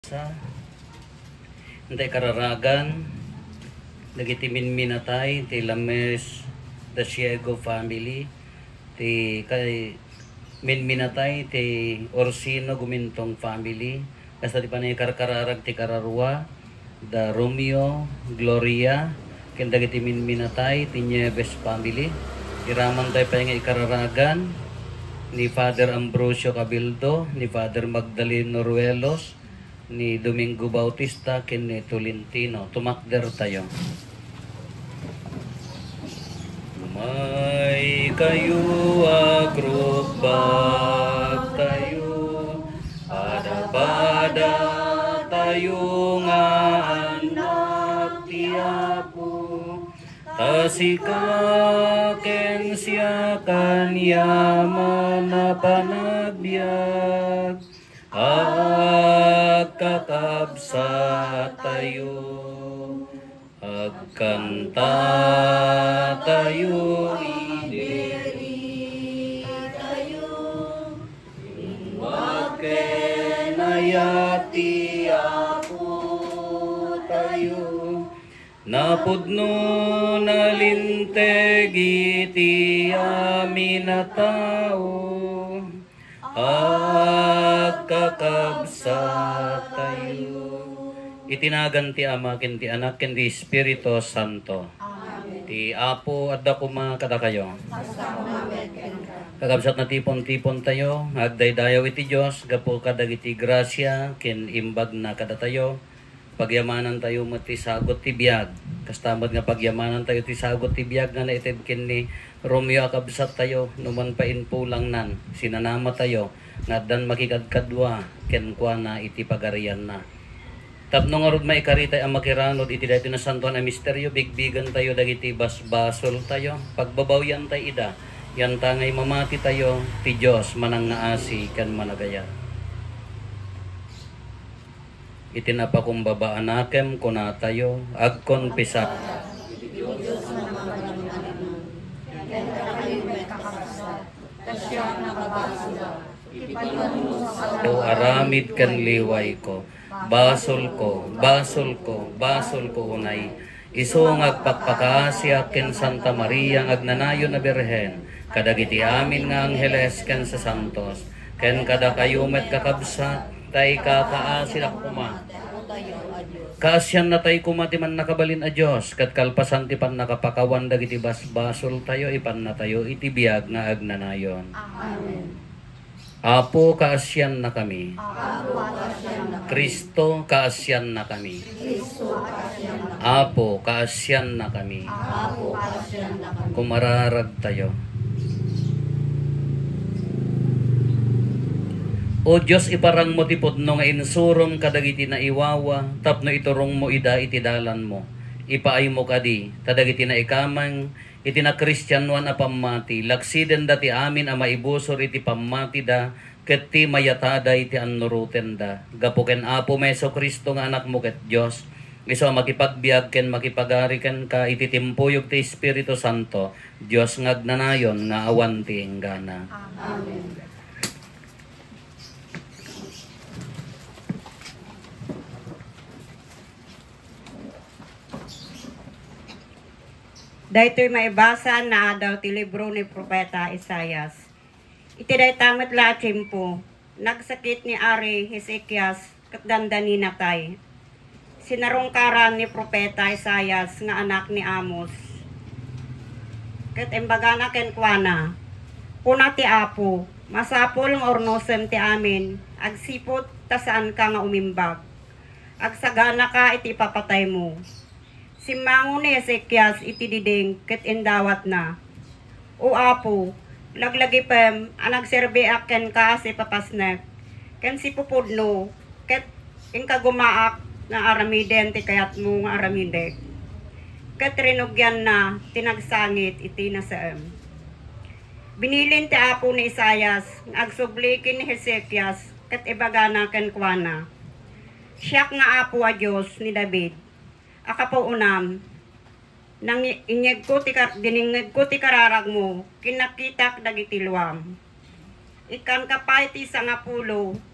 Sa hindi kararagan nagitimin minatay ti Lames the Siego family ti kay minatay ti Orsino Gumintong family kasta ti panay karkararag ti Kararua the Romeo Gloria ken dagiti minatay ti Nieves family iraman tayo pa nga ikararagan ni Father Ambrosio Cabildo, ni Father Magdaleno Ruelos, ni Domingo Bautista, ken ni Tolentino. Tumakder tayo. May kayo agrupag tayo, adabada tayo nga anak ti Apo. Tasika ken siya kanyaman na panagbiag agkakabsa tayo agkanta tayo idiri tayo wag kenayati ako tayo napudno nalinteg iti amin na tao agkakabsa tayo. Itinagan ti Ama ken ti Anak ken ti Espiritu Santo. Amen. Ti Apo adda kuma kada kayo. Kakabsat na tipon-tipon tayo, agdaydayaw iti Dios gapo kadagiti grasya ken imbag na kada tayo. Pagyamanan tayo mati sagot ti biag. Kastamad nga pagyamanan tayo ti sagot ti biag nga naitib ken ni Romeo akabsat tayo numan pa inpulang nan. Sinanama tayo ngadan makikadkadwa ken kuana iti pagarian na. Tapno nga rod maikarita ang makiranod iti daytoy na santuan a misteryo bigbigan tayo dagiti basbasol tayo pagbabawyan tayo ida yan tangay mamati tayo ti Dios manang naasi ken managaya. Itinapakumbaba anakem kuna tayo agkon pisak o aramid kan liway ko basol ko unay iso ngagpakpakasya ken Santa Maria agnanayon na Birhen kadagiti amin nga angheles ken sa santos ken kada kayo met kakabsat tay kakaasin ako kuma. Kaasyan na tay kumati man nakabalin a Diyos, kat kalpasan ti pan nakapakawan dagiti basbasol tayo, ipan na tayo, iti biyag nga agnanayon. Amen. Apo, kaasyan na kami. Kristo, kaasyan na kami. Apo, kaasyan na kami. Kumararag tayo. O Diyos iparang mo tipodno nga insurom kadagiti na iwawa tapno iturong mo ida iti dalan mo ipaay mo kadi kadagiti na ikamang iti na Kristyanuan a pamati laksiden dati amin a maibusor iti pamati da ket ti mayatada iti annuruten da gapuken Apo Meso Kristo nga anak mo ket Dios iso makipagbiag ken makipagari ken ka iti timpuyog ti Espiritu Santo Dios ngagnanayon nga awan ti enggana. Amen. Daytoy maibasa na daw ti libro ni Propeta Isaias. Iti day tamat lachimpo, nagsakit ni Ari Hezekias kat dandani natay. Sinarungkaran ni Propeta Isaias nga anak ni Amos. Kat embagana ken kuana, kuna ti Apo, masapol ng ornosem ti amin, agsipot ta saan ka nga umimbag. Agsagana ka iti papatay mo. Simango ni Ezekias iti diding ket indawat na. O Apo, laglagi pem anag serbi aken ka si papasnek. Ken si pupudno ket ingkagumaak nga aramiden ti kayat mo nga aramide. Ket rinugyan na tinagsangit iti nasaem. Binilin ti Apo ni Isaias nga agsublikin ni Hezekias ket ibagana ken kuana. Siyak nga Apo a Dios ni David. Akapaunam, nang inyeg ko ti kararag mo, kinakitak dagiti luwam. Ikan kapay ti sangapulo,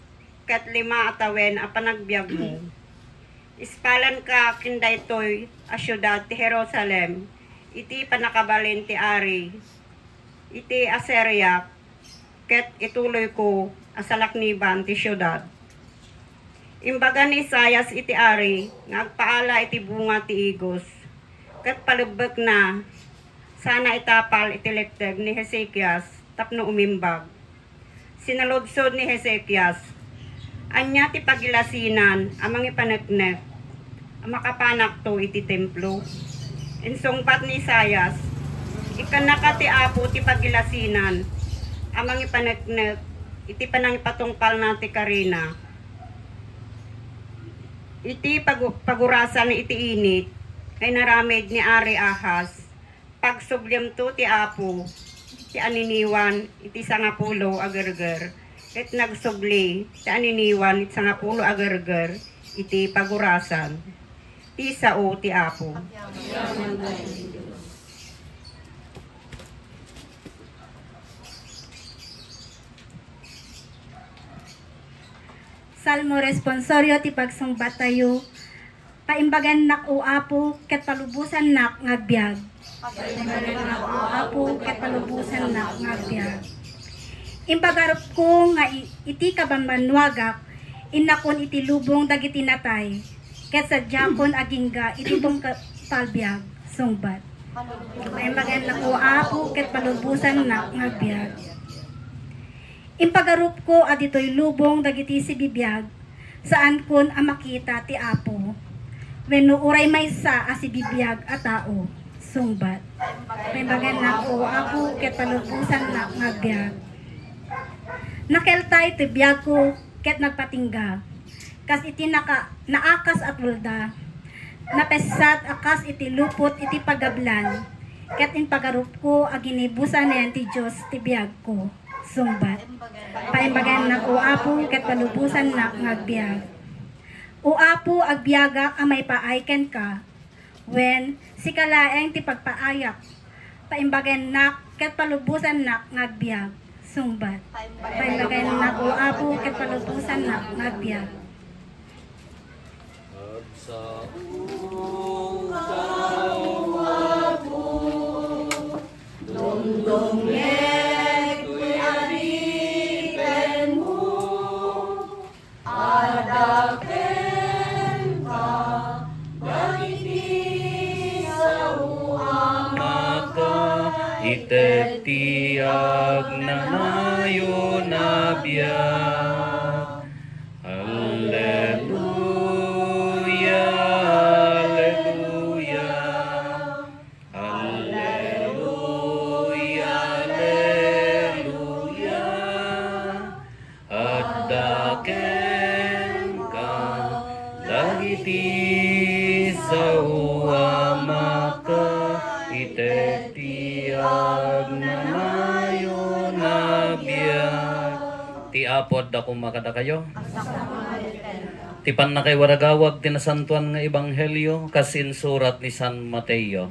ket 5 atawen a panagbiag mo. Ispalan ka kindaytoy a syudad ti Jerusalem, iti panakabalin ti Ari, iti Assyria, ket ituloy ko asalakniban ti syudad. Imbaga ni Isaias iti Ari, ngagpaala iti bunga ti igos, ket palubek na, sana itapal iti lekteg ni Hezekias, tapno umimbag. Sinalodsod ni Hezekias, anya ti pagilasinan, amang ipaneknek, makapanak to iti templo. Insungpat ni Isaias, ikanaka ti apo ti pagilasinan, amang ipaneknek, iti panang ipatungpal na ti karina. Iti pagurasan iti init, kay naramid ni Ari Ahas, pagsublem to ti apo, ti aniniwan, iti 10 agerger, ket nagsubli, ti aniniwan, iti 10 agerger, iti pagurasan, ti sao ti apo. Salmo responsorio ti pagsumbat tayo, paimbagan nak o apo, ket palubusan nak ngagbiag. Paimbagan nak o apo, ket palubusan nak ngagbiag. Imbagarap ko nga iti kabambanwagak, inakon iti lubong dagiti natay, ket sadyakon agingga iti bong talbiag, sungbat. Paimbagan nak o apo, ket palubusan nak ngagbiag. Impagarup ko aditoy lubong dagiti si bibiyag, saan kun amakita ti apo. Wenno uray maysa a si bibiyag a tao, sungbat. Paimbagan na o apo ket palubusan na ngagbiag. Nakeltay ti biyag ko ket nagpatingga, kas iti naakas at wulda, napesat akas iti lupot iti pagablan, ket impagarup ko aginibusan nen ti Dios ti biyag ko. Sungbat. Paimbagan na o apo ket palubusan na ngagbiag. O apo agbiagak amay paayken ka, when si kalaeng ti pagpaayak. Paimbagan na ket palubusan na ngagbiag. Sungbat. Paimbagan na o apo ket palubusan na ngagbiag. Sa itetiag na nayo na biyak. Alleluia, alleluia, alleluia, alleluia. At daken ka dagiti sa uamaka, itetiag na nayo na biyak. Ti apod da kumakada kayo. Ti pan na kay waragawag tinasantuan nga ebanghelyo kasin surat ni San Mateo.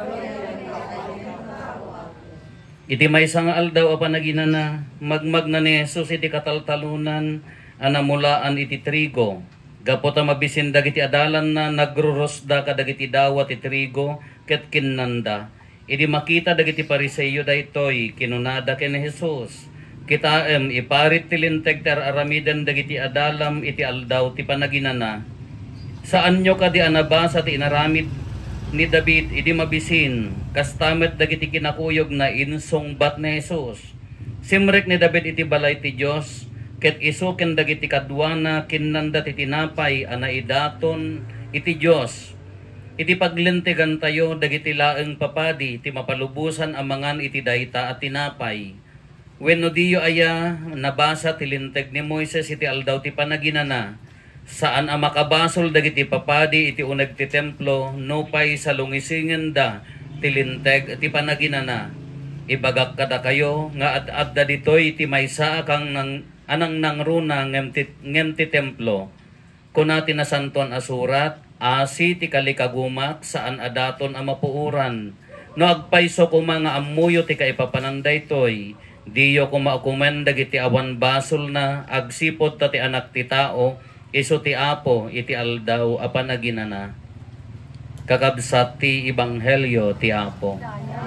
Iti maysa nga aldaw a panaginana magmag na ni Jesus iti kataltalunan anamulaan iti trigo. Gapot a mabisin dagiti adalan na nagrurosda kadagiti dawat iti trigo ket kinnanda. Idi makita dagiti Pariseo daytoy kinunada ken ni Jesus. Kitaem iparit tilinteg ter aramiden dagiti adalam iti aldaw ti panaginana. Saan nyo kadi anabasa ti inaramid ni David idi mabisin kastamet dagiti kinakuyog na insungbat ni Jesus. Simrek ni David iti balay ti Dios ket isuken dagiti kadwana kinnanda ti tinapay anaidaton iti Dios. Iti paglintigan tayo dagiti laeng papadi ti mapalubusan amangan iti dayta at tinapay. Wenno diyo aya nabasa ti linteg ni Moises iti aldaw ti panaginana, saan a makabasol dagiti papadi iti uneg ti templo nupay sa lungisingen da ti linteg ti panaginana. Ibagak kada kayo nga adda ditoy ti maysa kang anang nangruna ngem ti templo. Kunati na santuan asurat, asi ti kalikagumak saan adaton a mapuuran. No agpayso ko mga amuyo ti kaipapananday toy, Diyo kumaukuman dagiti awan basol na agsipod ta ti anak ti tao iso ti Apo iti aldaw apan naginana. Kakabsat ti Ebanghelyo ti Apo.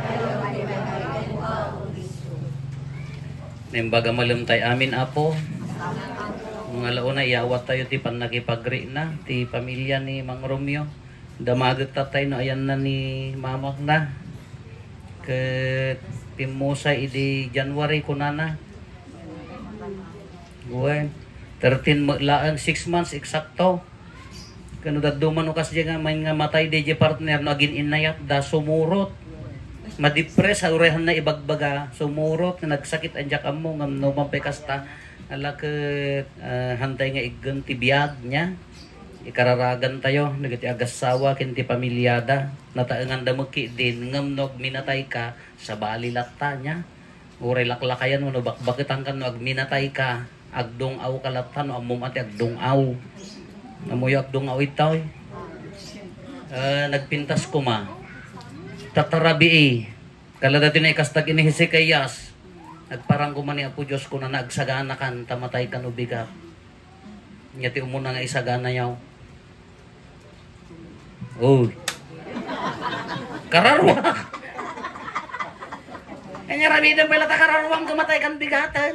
Nimbaga malumtay amin Apo. Mga launa iawat tayo ti panakipagri na ti pamilya ni Mang Romeo. Damagat tatay no ayan na ni mamak na. Ket timusa idi January kunana. Uwe, 13 laan 6 months eksakto. Kano dadduman ukas diya nga may nga matay DJ partner no agin inayat da sumurot. Madipres urehan na ibagbaga sumurot na nagsakit anjak amo ngam no mampekasta ala ket hantay nga igan ti biag nya. Ikararagan tayo nagiti agasawa ken ti pamilyada nataengan da meki din ngam nog minatay ka sa balilatta nya uray laklakayan no bakbakitan kan no agminatay ka agdong aw kalatan no ammom ati agdong aw amoy agdong aw itaw nagpintas ko ma tatarabi kaladatin ay kastag ini Hezekias nagparang ko man ni Apo Diyos ko na nagsagana kan tamatay kan ubigat nyati umuna nga isagana yaw. Uy. Kararwa. Kanya ramidan pala ta kararwang kumatay kan bigatan.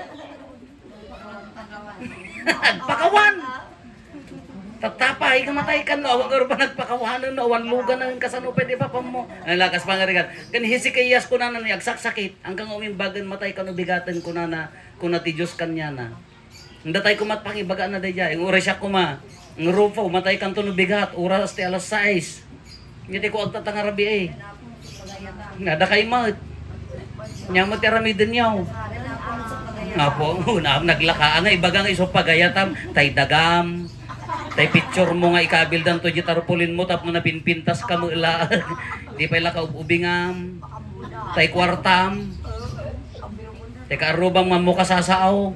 Pakawan. Tatapay kamatay kan no awag pa nagpakawanan no awan lugan ng kasano pwede pa mo. Ang lakas pangarigan. Kan Hezekias ko na agsak sakit hanggang umimbagan matay kan bigatan ko na kuna ti Dios kanya na. Ndatay kumat pangibaga na dayay. Ang oras siya kuma. Ang rupo, matay kan to bigat. Oras ti alas 6. Hindi ko agtatangarabi Nada kay mat. Nyamot ti aramidin yaw. Nga po, naglakaan nga. Ibaga nga iso pagayatam. Tay dagam. Tay picture mo nga ikabildan to jitarpulin mo. Tap mo na pinpintas ka mo ila. Di pa ila ka ubingam. Tay kwartam. Tay kaarubang mamuka sasaaw.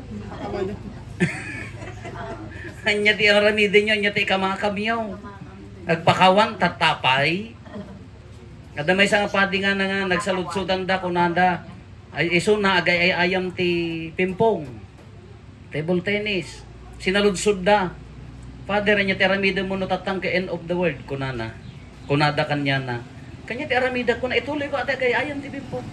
Anya ti aramidin nyo, anya ti kamakamiyaw. Nagpakawan, tatapay. Kada may isang pati nga na nagsaludsudan da kunanda. Ay iso na agay ay ayam ti pimpong. Table tennis. Sinaludsud da. Father, anya ti aramidin mo no tatang ka end of the world kunana. Kunada kanya na. Kanya ti aramida ko na ituloy ko ate agay ayam ti pimpong.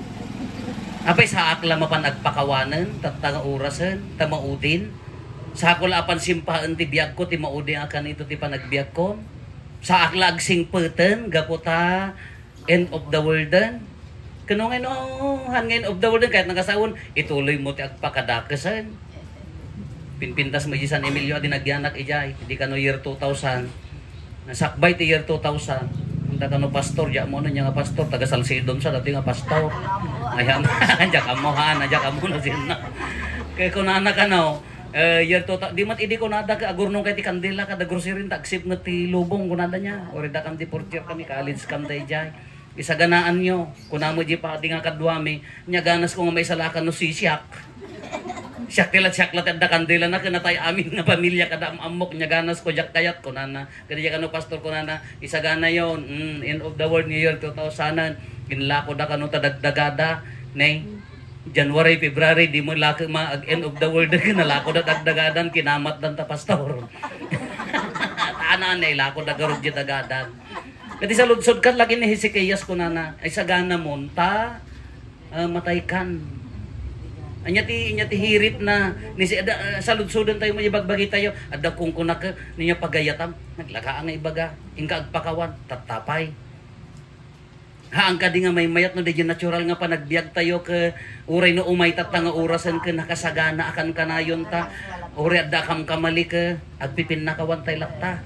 Apay sa akla mapan agpakawanan, tatang orasan, tamaudin. Sa ako apan simpaan ti biag ko, ti maudi akan ito ti panagbiag ko. Sa akla agsing peten, gaputa, end of the world den. Kano nga no, end of the world den, kahit nakasawon, ituloy mo ti agpakadakasan. Pinpintas mo San Emilio, di nagyanak ijay, di ka no year 2000. Nasakbay ti year 2000. Punta ka no pastor, diya mo na niya nga pastor, taga Salsidon sa dati nga pastor. Ayan, diya ka mo ha, diya ka mo na sila. Kaya kung naanak ka no, year to di mat idi ko nada ka agurnong kay ti kandila kada grocery taksip na ti lubong kunada nya ori da kam ti portier kami college kam dayjay isaganaan nyo kunamo di pa di nga kadwami nya ganas ko nga may salakan no sisyak siyak laklat da kandila na kinatay amin nga pamilya kada amok nya ganas ko jak kayat kunana kadi kano pastor kunana isagana yon end of the world new year 2000 ginlako da kano tadagdagada nay January, February, di mo laki end of the world na lako na dagdagadan, kinamat dan ta pastor. Taanaan na ilako na garod di dagadan. Kasi sa ludsod kan lagi ni Hezekias ko na ay sagana mo, ta matay kan. Anya ti hirit na, sa ludsodan tayo mayibagbagi tayo, adda kung kunak niya pagayatam, naglakaan nga ibaga, ingka agpakawan, tatapay. Haang ka di nga may mayat no di natural nga pa nagbiag tayo ke uray no umay tatang nga orasan ke nakasagana akan kanayon ta uray adda kam kamali ke agpipin nakawan tay lakta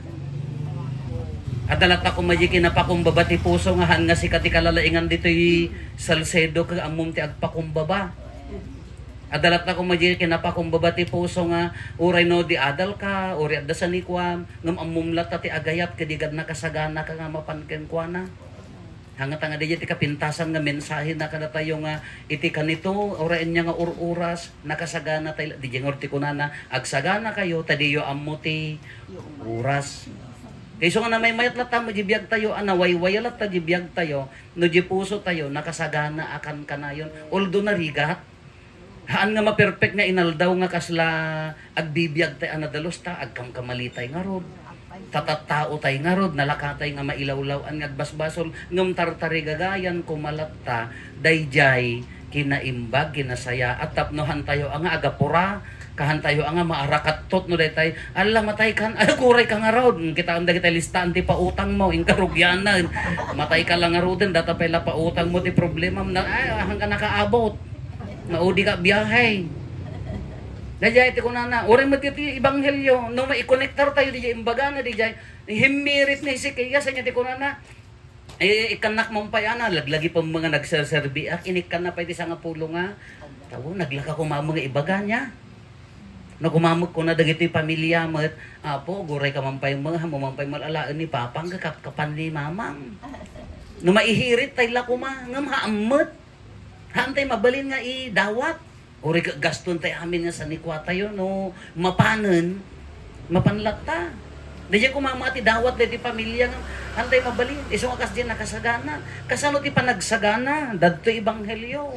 adalat ako maji kinapakumbaba ti puso nga han nga si katikalalaingan ditoy Salcedo ke amum ti agpakumbaba adalat ako maji kinapakumbaba ti puso nga uray no di adal ka uray adda sanikwam ngam amumlat ti agayat kedigad nakasagana ka nga mapanken kuana hangat nga diya ti kapintasan nga mensahe na kada tayo nga iti kanito orain niya nga uras nakasagana tayo di jengor ti kunana agsagana kayo tadiyo ammo ti uras Kaya so nga na may mayat lata mo jibiyag tayo, wayway lata jibiyag tayo, no di puso tayo, nakasagana akan kanayon. Although narigat, haan nga ma-perfect nga inaldaw nga kasla agbibiyag tayo anadalos ta, agkam kamalitay nga rod. Tatatao tay nga rod, nalakatay nga mailawlawan nga agbasbasol, ngam tartari gagayan kumalatta, dayjay, kinaimbag, kinasaya, at tapnohan tayo ang agapura, kahan tayo ang maarakatot no daytay, ala matay kan, ay kuray ka nga rod, kita ang dagitay listaan ti pautang mo, inkarugyanan, matay ka lang nga rodin, data pala pautang mo ti problema, na, ay hanggang nakaabot, naudi ka biyahe. Dajay ti kunana, uri mo ti ibanghelyo, no mai-connector tayo di imbaga na di jay, himirit na Hezekias nya ti kunana. Ikanak mong payana, laglagi pa mga nagserserbi, inikan na pa iti sa nga pulo nga. Tawo, naglaka ko mga ibaga niya. No kumamag ko na dagiti pamilya mo, apo, guray ka mampay mga, mampay malalaan ni papang, kapan ni mamang. No maihirit tayo lakuma, nga maamot. Hantay mabalin nga idawat. Uri gaston tayo amin nga sa nikwa tayo, no mapanan, mapanlata. Dahil kumamati dawat dahil ti pamilya nga, hantay mabalin. Iso nga kas din nakasagana. Kasano ti panagsagana? Dadto ibanghelyo.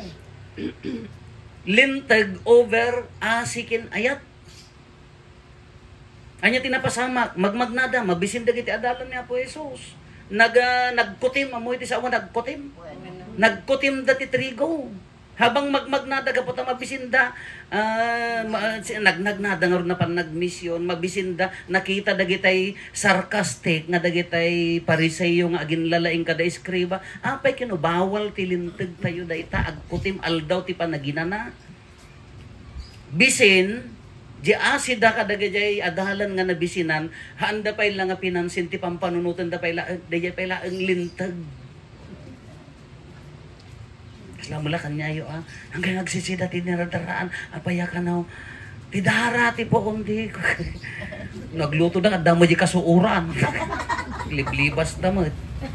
Lintag over asikin ayat. Anya tinapasamak, magmagnada, mabisindag iti adalan ni Apo Jesus. Nagkutim, amoy ti sawa, nagkutim. Nagkutim dati trigo. Habang magmagnada kapot ang mabisinda, nagnada nga rin na pan nagmisyon, mabisinda, nakita dagitay sarcastic, nga dagitay pariseyo nga agin lalaing kada iskriba, apay kinubawal tilintag tayo da ita, agkutim aldaw ti panaginana. Bisin, di asida ka dagitay adalan nga nabisinan, handa pa'y lang nga pinansin ti pampanunutan da pa'y la ang lintag. Mula kanyayo hanggang nagsisida tiniradaraan apaya ka na tidara ti po kundi nagluto na kadamo di kasuuran liblibas damot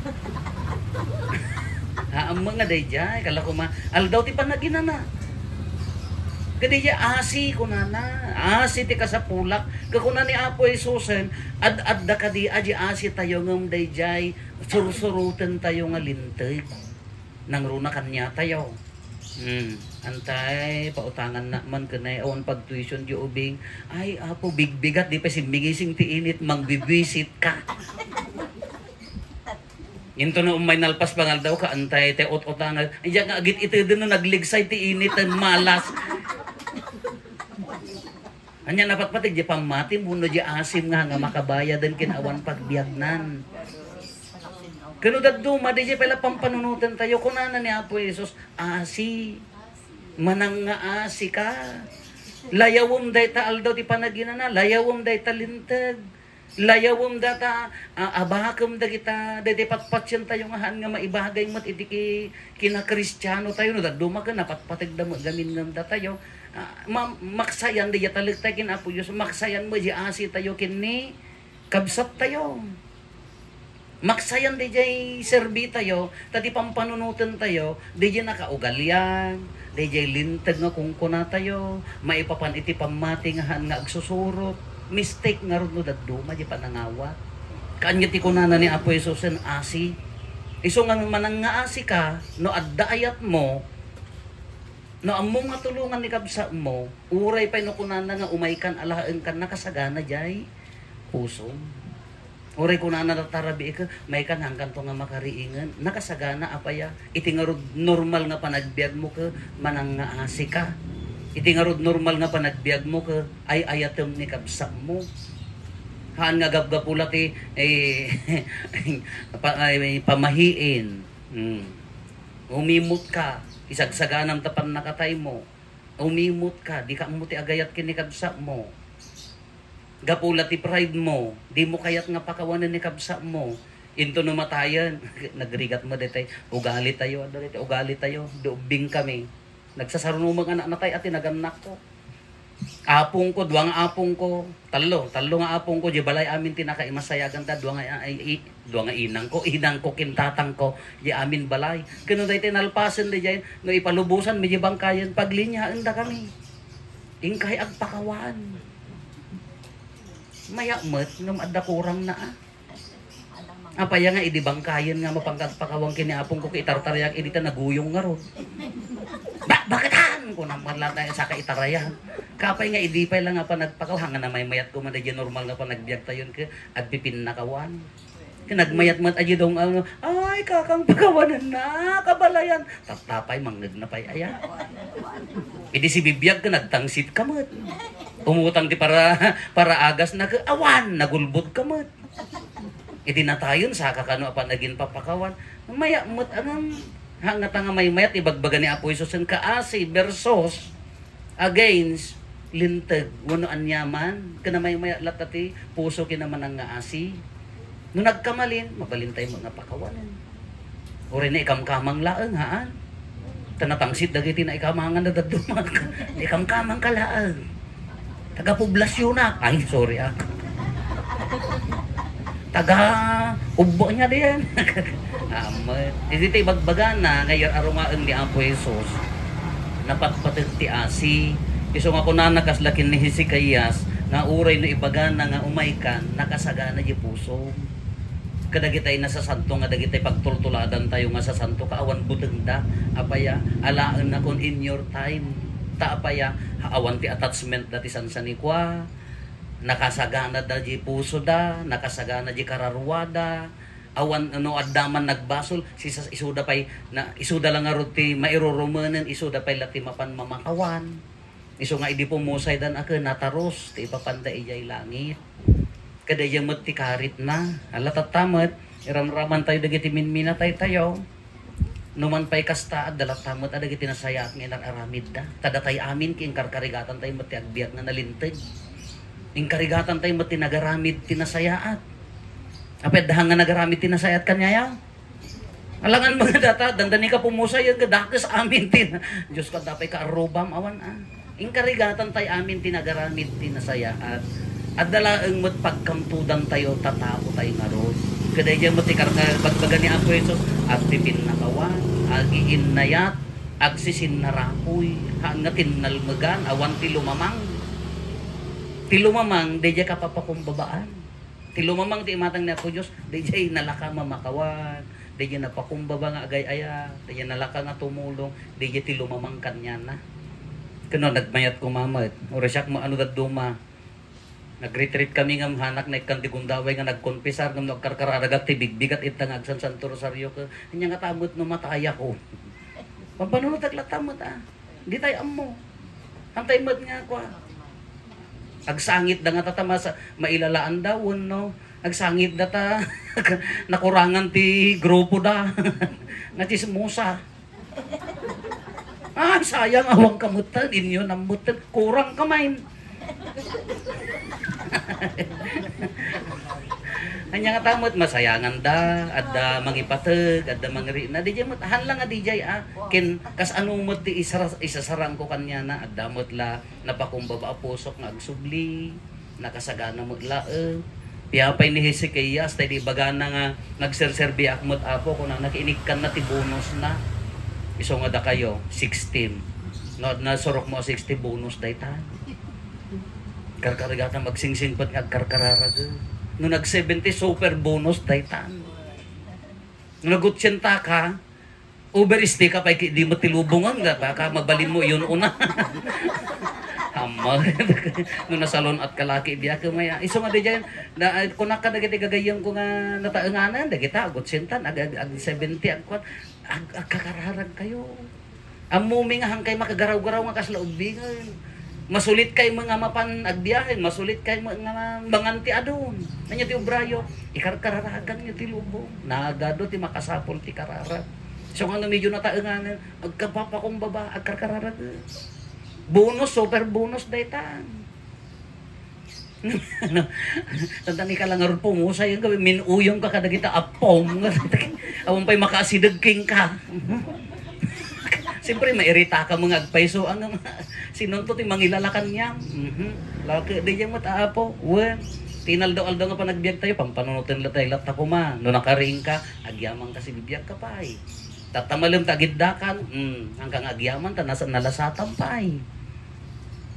ang mga dayjay kala ko aldaw ti panaginana kadi asi kunana asi ti kasapulak kakuna ni Apo Jesusen ad kadi aji asi tayo ngam dayjay sursurutan tayo nga linteg nang runa kanya tayo. Antay, pautangan na man kanay awan pag-tuition di ubing. Ay, Apo, bigbigat, di pa simbigising ti init, mangbibisit ka. Into na umay nalpas pangal daw ka, antay, te ot-otangal. Ay, nga agit ito din na nagligsay ti init, malas. Anya napatpatig, di pamati mo, no di asim nga makabaya din kinawan pagbiagnan. Kano daduma, di pala pampanunutan tayo. Kunana ni Apo Jesus, asi. Manang nga asi ka. Layawom day ta aldaw ti panaginana. Layawom day ta lintag. Layawom da ta abakam da kita. Day patpatsyan tayo nga nga maibagay mat iti kina-Kristiyano tayo. No, daduma ka na patpatag da gamin nga da tayo. Maksayan di yataligtay kin Apo Jesus. Maksayan mo di asi tayo kini. Kabsat tayo. Maksayan di jay serbi tayo, tati pampanunutan tayo, di jay nakaugalyan, di jay lintag nga kungkuna tayo, maipapan iti pamati nga agsusurot, mistake nga rin no daduma, di panangawa. Kanya ti kunana ni Apo Jesus en asi. Iso nga manang nga asi ka, no adda ayat mo, no among nga tulungan ni kabsa mo, uray pa no kunana nga umaykan alahaan kan nakasagana jay puso. Uray ko na natarabi ka, may kan hanggang to nga makariingan. Nakasagana apaya, iti nga normal nga panagbiag mo ka, manang nga asi ka. Iti nga normal nga panagbiag mo ka, ay ayatem ni kabsak mo. Haan nga gabgapula ti, pamahiin. Umimot ka, isagsaganang tapan nakatay mo. Umimot ka, di ka mo ti agayat kini kabsak mo. Gapula ti pride mo, di mo kayat nga pakawanan ni kabsa mo. Into numatayan, nagrigat mo detay, ugali tayo, doobing kami. Nagsasarunong mga anak na tayo at tinaganak ko. Apong ko, duwang apong ko, talo nga apong ko, di balay amin tinakaimasayagan ta, duwang inang ko kintatang ko, di amin balay. Kano dahi tinalpasan di dyan, no ipalubusan, medyo bangkayan, paglinyaan da kami. Ingkay agpakawan. Maya mat, nung adda kurang na Apaya nga idi bangkayan nga mapangkagpakawang kini apong ko itartaryak idi ta naguyong nga ron. Bakataan ko naman lang tayo sa kaitarayan. Kapay nga idi pa lang nga pa nagpakaw hanga na may mayat ko man di normal nga pa nagbiyak tayon ke agpipin nakawan. Nagmayat-mat aja dong ay kakang pagawanan na kabalayan tatapay mangneg na pay aya idi si bibiyag ka nagtangsit kamot umutang di para agas na awan nagulbot kamot idi natayon sa kakano pa naging papakawan mayat-mat anang hangat nga may mayat ibagbaga ni Apo Isus ang kaasi versus against linteg wano anyaman kana may mayat latati puso kinaman ang ngaasi. Nung nagkamalin, mabalintay mga pakawanan. O rin na ikamkamang laang, haan? Tanatangsit dagiti na ikamangan na dadumag. Ikamkamang ka laang. Taga-poblasyon na. Ay, sorry ako. Taga-ubo niya din. Hindi tayo magbaga na ngayon arumaan ni Apo Jesus. Napatpatag ti asi. Iso nga kunanakas lakin ni Hezekias nga uray no ibaga na nga umaykan nakasagana di puso. Kadagitay na sa santo nga dagitay pagtultuladan tayo nga sa santo kaawan butengda apaya alaan na kon in your time ta apaya awan ti attachment dati sansanikwa nakasagana da di puso da nakasagana di kararwada awan ano addaman nagbasol sisa isuda pay na isuda lang nga ruti mairurumanen isuda pay lati mapan mamakawan iso nga idi pumusay dan ako nataros ti ipapanda ijay langit kada yamot ti karit na ala tatamet iramraman tayo dagiti minmina tayo numan pay kasta at dalat tamet ada giti nasaya at nga aramid da tada tayo amin king karkarigatan tayo mati agbiag na nalintig ing karigatan tayo mati nagaramid tinasayaat apet dahang nga nagaramid tinasayaat kanyayaw alangan mga data dandani ka pumusay yung gadakes amin tin Diyos ka dapay ka arubam awan ing karigatan tayo amin tinagaramid tinasayaat at dalaang mo't pagkamtudan tayo, tatao tayo nga ron. Kada dyan mo't bagbaga ni Apo Jesus, at tipin nakawan, agiin nayat, agsisin narapoy, hangatin nalmagan, awan tilumamang. Tilumamang, di dyan kapapakumbabaan. Tilumamang ti imatang ni Apo Diyos, di dyan nalaka mamakawan, di dyan napakumbaba nga agay-aya, di dyan nalaka nga tumulong, di dyan tilumamang kanya na. Kano, nagmayat kumamat, orasyak mo ano daduma, nag-retreat kami nga hanak na ikan digundaway nga nagkonfesar nga nagkarkararagat ti bigbigat itang agsan Santo Rosario ka kanya nga tamot no mataya ko pampanunod taglatamot di tayo ammo antay mat nga ko agsangit da nga tatama sa mailalaan dawon no agsangit da ta nakurangan ti grupo da nga chismosa sayang awang kamutan inyo namutan kurang kamay Anya nga tamot masayangan da adda mangipateg adda mangri na DJ mot hanlang nga DJ kin kas anong mot ti isasarang ko kanya na adda mot la napakumbaba pusok nga agsubli nakasagana mot la piyapay ni Hezekias tay di bagana nga nagserserbi akmot apo kun nakiinikkan na ti bonus na iso nga da kayo 16 no na surok mo 60 bonus daytan karkarigatan magsingsing pat nga karkararag no nag 70 super bonus daytan no nag-80 ka overstay ka pa di mo tilubungan nga baka magbalin mo yun una amal no nasalon at kalaki biya ka maya iso nga di dyan na kunak ka dagiti gagayang ko nga nataenganan dagita agot sentan ag 70 agkwat ag kakararag kayo amumi nga hangkay makagaraw-garaw nga kaslaubingan masulit kay mga mapan agbiyahen, masulit kay mga manganti adon. Nanya ti obrayo, ikarkararagan niya ti lubong. Nagado ti makasapol ti kararag. So nga medyo nataenganan, agkapapakumbaba, agkarkararag. Bonus, super bonus daytan. Tandani ka lang aron pumusay yung gawin, minuyong ka kadagita apong. Awang pa'y makasidagking ka. Siyempre, mairita ka mga agpaiso. Ang sinunto ti mangilalakan niya. Laki, di niya mataapo. Well, tinaldo-aldo nga pa nagbiag tayo. Pampanunutin la tayo lahat ako ma. No nakariing ka, agyamang kasi bibiyag ka pa eh. Tatamalim tagiddakan. Hanggang agyaman, nalasatan pa eh.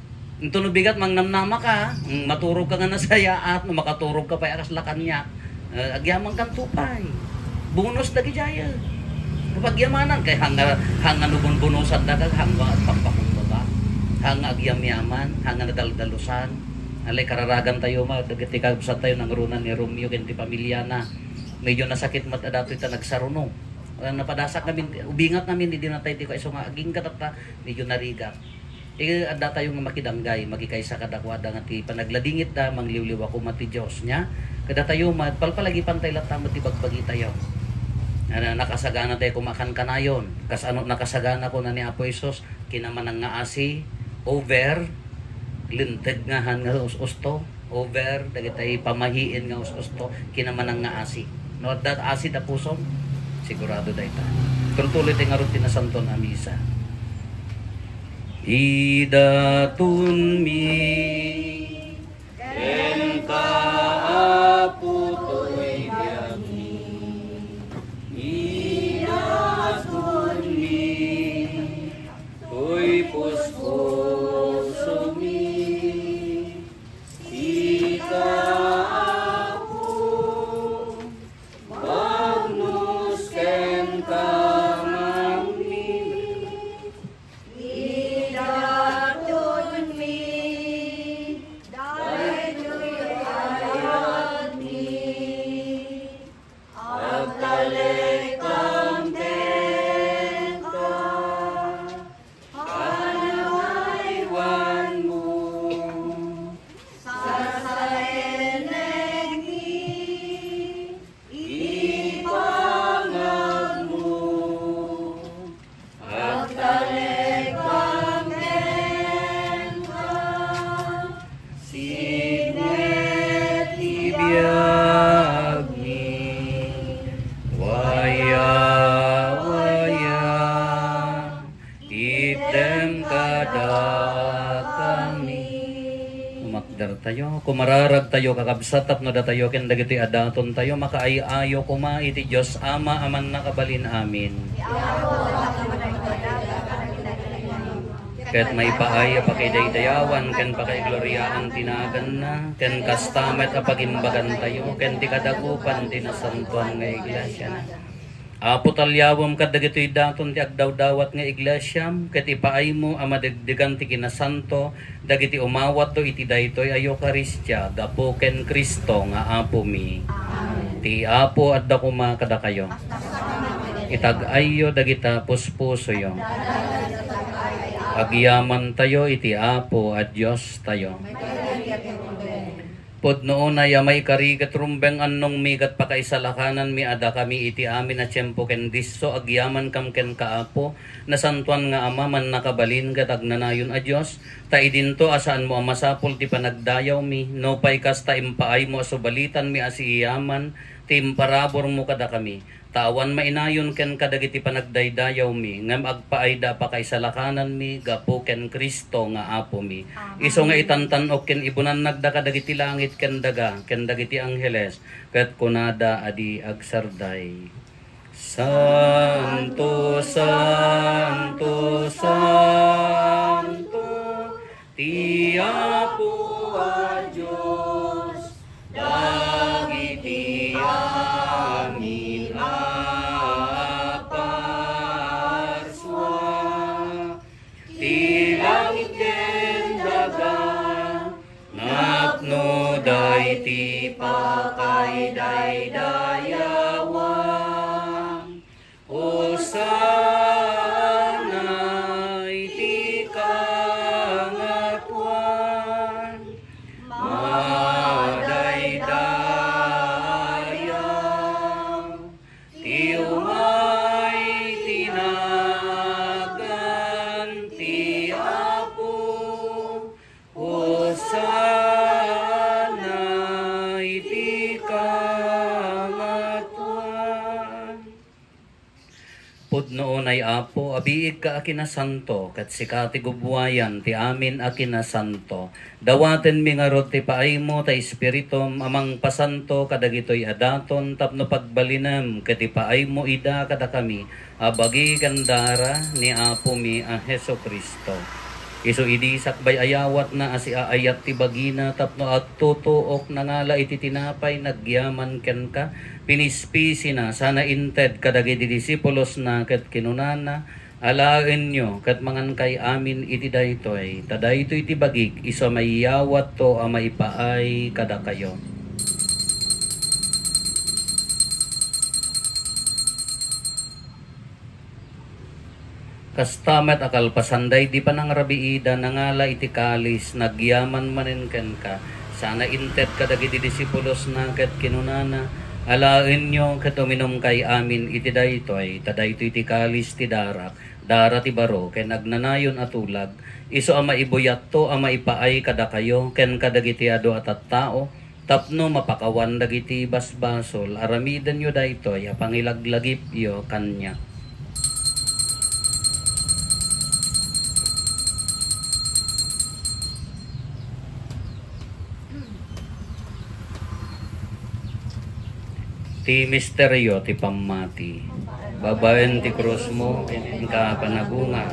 Ito no bigat, mang namnama ka. Maturog ka nga na saya at no, makaturog ka pa akas lakan niya. Agyaman kang tupay. Bonus dagi jaya. Pagyamanan kay hanga nubun-bunusan daga hanga at pagpakumbaba. Hanga agyam-yaman, hanga nadaldalusan. Alay kararagan tayo dagiti kabsat tayo ng runan ni Romeo kenti pamilya na. Medyo nasakit mat adato ita nagsaruno. Napadasak namin, ubingat namin di na tayo di ko iso nga aging katata medyo narigat. Ada tayo nga makidanggay, magikaysa kadakwada nga ti panagladingit da mangliwliw ako mati Dios nya. Kada tayo palpalagi pantay latam ti bagbagi tayo. Nakasagana tayo kumakan kanayon. Kas ano nakasagana ko na ni Apo Isos kinamanang nga asi over linteg nga han nga usto over dagitay pamahiin nga usto kinamanang nga asi. No that asi da pusom sigurado dayta. Tuloy tayo nga rutina santon a misa. Idatun mi ken kaapo toy biami idatun mi toy puspuso mi ikaapo magnus ken tayo, kumararag tayo, kakabsatap no datayo, ken dagiti adaton tayo, makaayayo kuma iti Diyos Ama aman nakabalin amin. Ket may paaya pakidaydayawan, ken pakaigloriaan tinagan na, ken kastamet apagimbagan tayo, ken tikadakupan tinasantuan nga iglesia na. Apo talyawom kadagitoy daton ti agdawdawat nga iglesyam ket ipaay mo a madegdegan ti kinasanto dagiti umawat to iti daytoy a Eucharistia gapo ken Kristo nga Apo mi. Amen. Ti Apo adda kuma kada kayo. Itag-ayo dagita puspuso yo. Agyaman tayo iti Apo at Dios tayo. Pod noon ay may karigat rumbeng annong migat pakaisalakanan mi ada kami iti amin na tiyempo ken disso agyaman kam ken kaapo na santuan nga ama man nakabalin kat agnanayon a Dios ta idinto asaan mo amasapol ti panagdayaw mi no pay kas ta impaay mo asubalitan mi asiyaman ti imparabor mo kada kami tawan mainayon ken kadagiti panagdaydayaw mi ngem agpaayda pakaisalakanan mi gapo ken Kristo nga Apo mi. Iso nga itantanok ken ibunan nagda kadagiti langit ken daga ken dagiti angheles ket kunada adi agsarday. Santo Santo Santo ti Apo a Dios dagiti amin aparswa ti langit ken daga napno dayti pakaidaydayawang Hosanna iti kangatuan madaydayaw ti umay tinagan ti Apo Hosanna iti kangatuan. Pod noon ay Apo, abiig ka akinasanto, kat sikati gubwayan, ti amin akinasanto. Dawaten mi nga rod ti paay mo, ta Espiritum, amang pasanto, kadagitoy adaton, tapno pagbalinam, kat ti paay mo ida kada kami, abagi kandara ni Apo mi a Heso Kristo. Iso idi sakbay ayawat na asi aayat ti bagina tapno agtutuok na ngala iti tinapay nagyaman ken ka pinispisi na sana inted kadagiti disipulos na ket kinunana alaen nyo ket mangan kay amin iti daytoy tadaytoy iti bagik iso mayawat to a maipaay kada kayo. Kastamet akal pasanday di pa nang rabiida nangala iti kalis nagyaman manen ken ka sana inted kadagiti disipulos na ket kinunana alaen nyo ket uminom kay amin iti daytoy tadaytoy iti kalis ti dara ti baro ken nagnanayon atulag iso ama ibuyat to ama ipaay kada kayo ken kadagiti adu at tao tapno mapakawan dagiti basbasol aramiden yo daytoy a pangilaglagip yo kanya. Ti misteryo ti pamati. Babaen ti krus mo, kinin ka panagunga.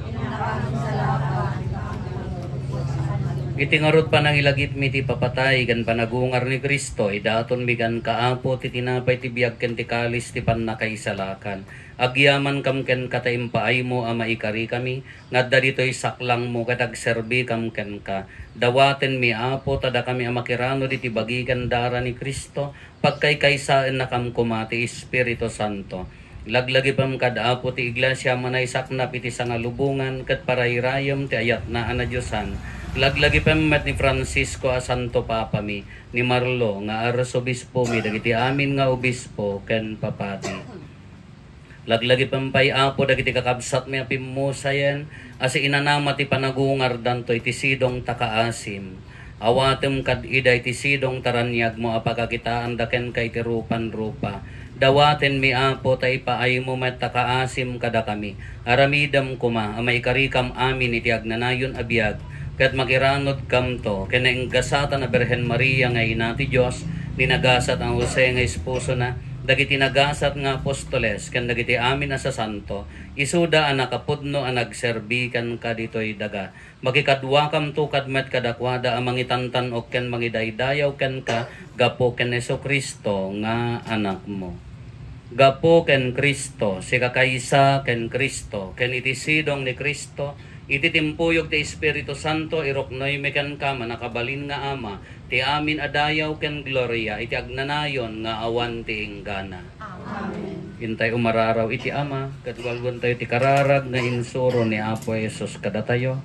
Itingarot pa nang ilagip mi ti papatay, kan panagungar ni Kristo, idaton mi kan kaapo ti tinapay ti biyag ken ti kalis ti pannakaisalakan. Agyaman kam ken kataimpaay mo ama ikari kami, ngadda dito'y saklang mo katag serbi kam ken ka. Dawaten mi apo tada kami amakirano diti bagikan dara ni Kristo, pagkaykaysaan na kam kumati Espiritu Santo. Laglagi pam kadaapo ti iglesia manaysak na piti sangalubungan ket parayrayom ti ayat na ana Diosan. Laglagi pam met ni Francisco a Santo Papa mi ni Marlo nga arsobispo mi dagiti amin nga obispo ken papati. Laglagi pampay apo dagiti kakabsat mi apimusayen asi inanama ti panagungar danto iti sidong takaasim. Awatem kad ida iti sidong taranyag mo apakakitaan daken kay ti rupan-rupa. Dawaten mi apo tay paay mo met takaasim kada kami. Aramidam kuma amay karikam amin iti agnanayon abiyag. Ket makiranod kam to keneng gasata na Birhen Maria nga ina ti Dios ninagasat ang Jose nga esposo na dagiti nagasat nga apostoles ken dagiti amin as santo isuda a nakapudno a nagserbi kan kaditoy daga makikadwa kam to kadmet kadakwada a mangitantan ok ken mangidaydayaw ken ka gapo ken Jesucristo nga anak mo. Gapo ken Kristo si kakaysa ken Kristo ken iti sidong ni Kristo iti timpuyog ti Espiritu Santo iroknoy mekan ka manakabalin nga ama ti amin adayaw ken gloria iti agnanayon nga awan ti inggana. Amen. Intay umararaw iti ama ket walgon tayo ti kararag nga insuro ni Apo Jesus kada tayo.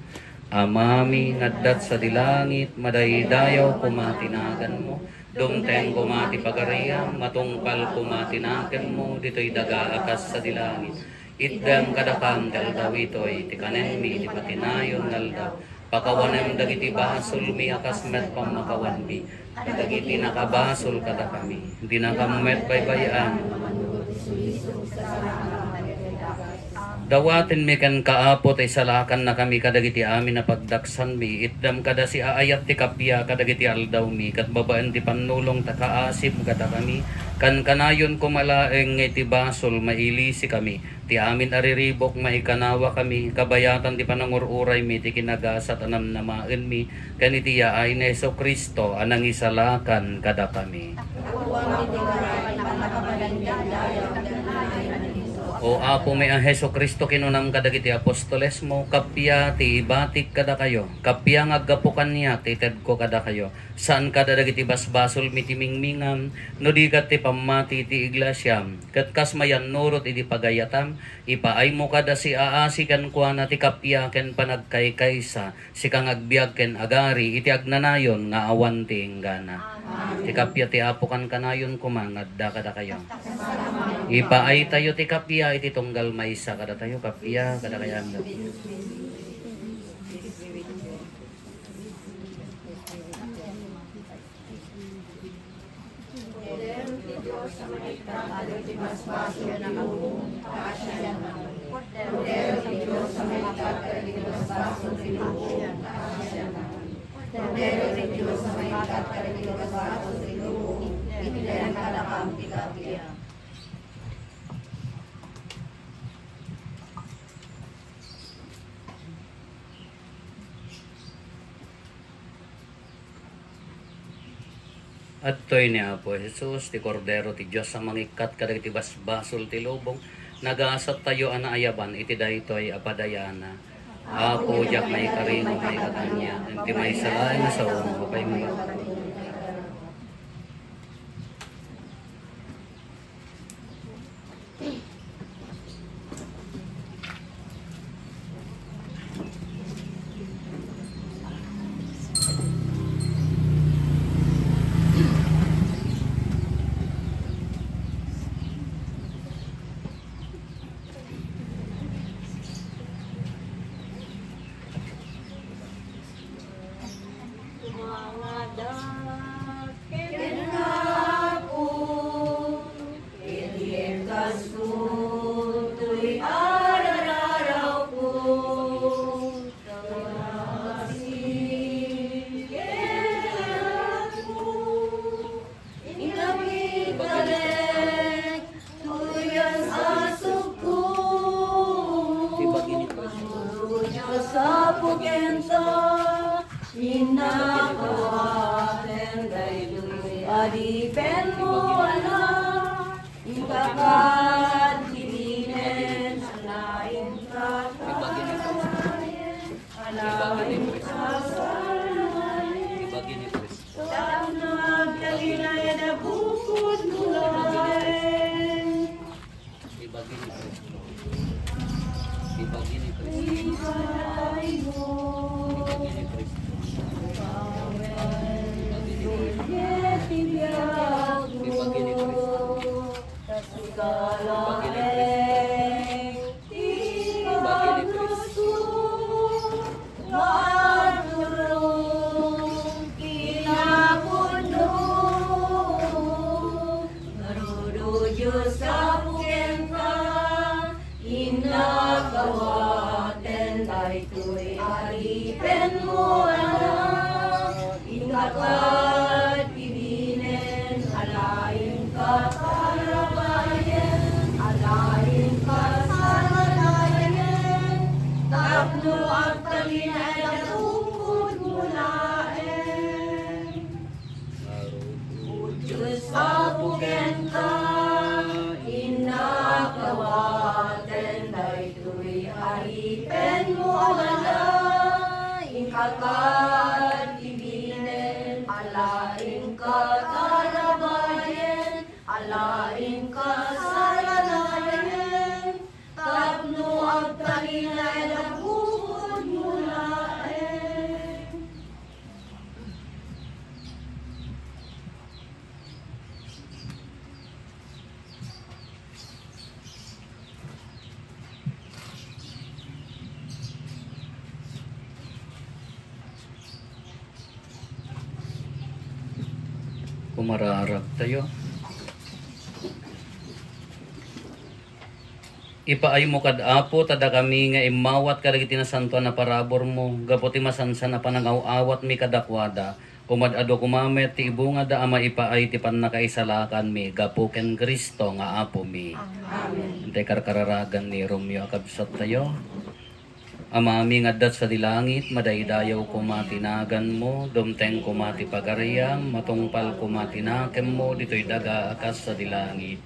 Amami ngaddat sa dilangit madaydayaw kumatinagan mo. Dumteng kumati pagariam matungpal kumatinaken mo ditoy daga akas sa dilangit. Iddam kadakam daldaw itoy ti kanenmi ti patinayon daldaw pakawanem dagiti basol mi akas met pamakawan mi dagiti nakabasol kada kami di nakamet baybayan dawaten mi kan kaapo tay salakan na kami kadagiti amin na pagdaksan mi iddam kada si aayat ti kapya kadagiti aldaw mi kat babaan ti panulong ta kaasim kada kami kan kanayon kumalaeng iti basol mailisi kami ti amin ariribok maikanawa kami kabayatan ti panangururay mi ti kinagasat anam namaen mi kan iti yaay ni Jesucristo anang isalakan kada kami. O apo may ang Jesucristo kinunam kadagiti apostoles mo kapya ti ibatik kada kayo kapya nga aggapukan niya ti ted ko kada kayo saan kada dagiti basbasol mitimingmingam no di kat ti pamati ti iglesyam ket kas mayan nurot iti pagayatam ipaay mo kada si aasi kan kuana ti kapya ken panagkaykaysa si kang agbiag ken agari iti agnanayon nga awan ti inggana. Ti kapya ti apo kan kanayon kumangadda kada kayo. Ipaay tayo ti kapya iti tunggal maysa kada tayo kapya kada kayan. Pero ni Diyos sa may ikat ka rin ito sa ato sa ilo, inilang kalakam tikapya. At to'y ni Apo Jesus, ti Kordero ti Diyos sa mangikat kadagiti basbasol ti lubong, nagaasat tayo ana ayaban, iti daytoy apadayana. Apo, jak may karingo, may katanya, ti may salay na sa umo, kay mga. Adipen mo ala, ikakat kilinen, alain ka alain ka tanag kalinay na bukod nulain. Ibagi ni Kristo. Ibalay mo, tibiyag mo, kasigalaeng tinagnos ko, matulong kinapuno, narudo Diyos sa puken ka, inagawaten daytoy alipen mo anak, ikakat ibinen, alain ka karabayan, alain ka saranayan, tapno at talinay na tungkod mulaen. Diyos sa puken ka, inagawaten daytoy alipen mo anak, ikakat ibinen, alain ka karabayan, alain ka saranayan, tapno at talinay na bukod mulaen. Kumararag tayo. Ipaay mo kad Apo, tada kami nga imawat kadagiti na santo na parabor mo, gaputi masansa na panangaw-awat mi kadakwada, umadado kumamet ti ibunga da ama ipaay ti panakaisalakan mi, gapuken Kristo nga Apo mi. Amen. Hintay karkararagan ni Romeo akabsat tayo. Amami nga dat sa dilangit, madaydayaw kumatinagan mo, dumteng kumati pagariyam, matungpal kumatinakem mo, dito'y daga akas sa dilangit.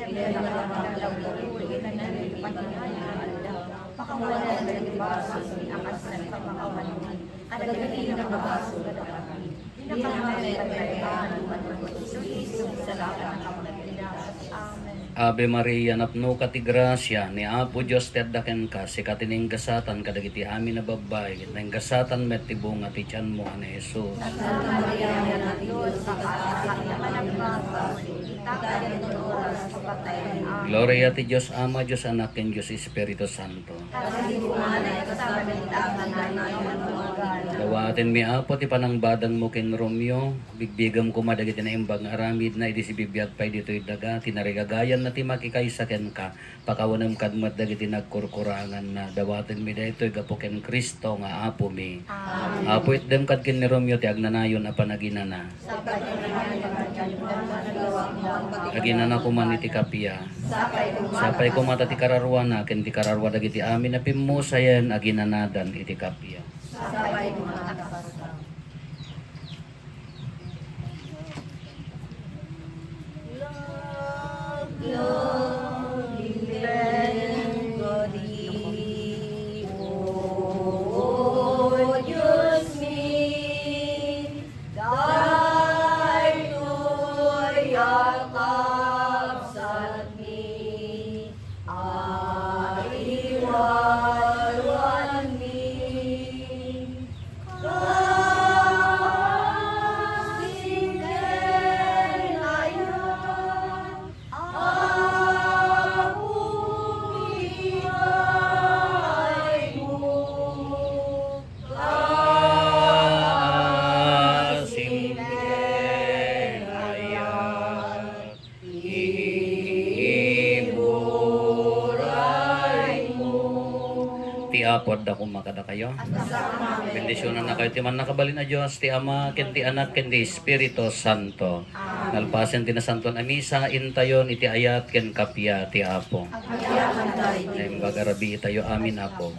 Ave Maria, napno ka ti grasya, ni Apo Diyos teddaken ka, si katining gasatan kadagiti amin na babay, kitang gasatan met ti bunga ti tiyan mo, ni Jesus. Santa Maria, na Diyos, sa kasasak na managmasa, takay ng oras, kapatayan. Gloria ti Diyos Ama, Diyos Anak, ken Diyos Espiritu Santo. Kasi kumanay kasama ng tangan na nayon mga Dawaten mi Apo ti panangbadan mo ken Romeo, bigbigam ko madagiti na imbag nga aramid na idi si bibiyat pay dito'y daga, tinarigagayan na ti makikaysa ken ka, pakawanam kadmat dagiti nagkurkurangan na, dawaten mi daytoy gapo ken Kristo nga Apo mi. Amen. Apo itdem kad ken ni Romeo ti agnanayon a panaginana. Aginana ko man iti kapia. Sapay ko mata ti kararwana ken ti kararwa dagiti amin na pimusayan aginanadan iti kapia. Sabay kumatakasam. Apo at dako makada kayo. Bendisyonan na kayo ti man nakabalin na Dios ti Ama ken ti Anak ken ti Espiritu Santo. Nalpasen ti nasanton a misa intayon iti ayat ken kapya ti Apo. Naimbagarabi itayo amin Apo.